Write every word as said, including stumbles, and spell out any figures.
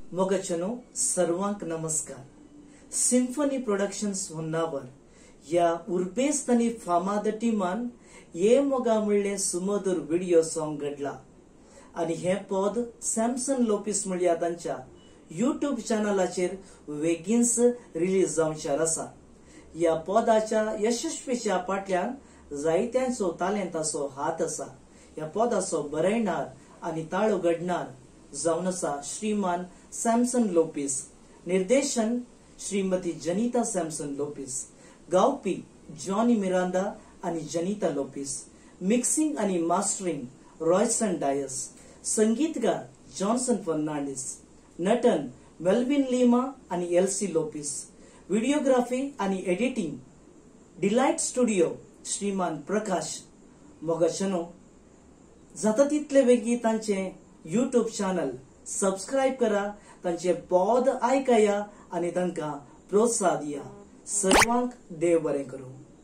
मोगचनो सर्वांक नमस्कार. Symphony productions Honnavar या उर्बेस्तनी फामाद टीमान ये मोगा म्हणले सुमधुर व्हिडिओ सॉंग घडला आणि हे पद सॅमसन लोपिस म्हणल्या तांच्या यूट्यूब चॅनलाचेर वेगीनच रिलीज जावचार आसा. या पदाच्या यशस्वीच्या फाटल्यान जायत्यांचो तालेंताचो हात आसा. या पदाचो बरयणार आणि ताळो घडणार जावन आसा श्रीमान सॅमसन लोपिस. निर्देशन श्रीमती जनिता सॅमसन लोपिस. गावपी जॉनी मिरांदा आणि जनिता लोपिस. मिक्सिंग आणि मास्टरिंग रॉयसन डायस. संगीतकार जॉन्सन फर्नांडिस. नटन मेल्विन लिमा आणि एल्सी लोपिस. व्हिडिओग्राफी आणि एडिटिंग डिलाइट स्टुडिओ श्रीमान प्रकाश. मोगचनो जाता तितले बेगी तांचे यूट्यूब चॅनल सबस्क्राइब करा, तांचे पद आयकया आणि तांकां प्रोत्साह दिया. सर्वांक देव बरें करूं.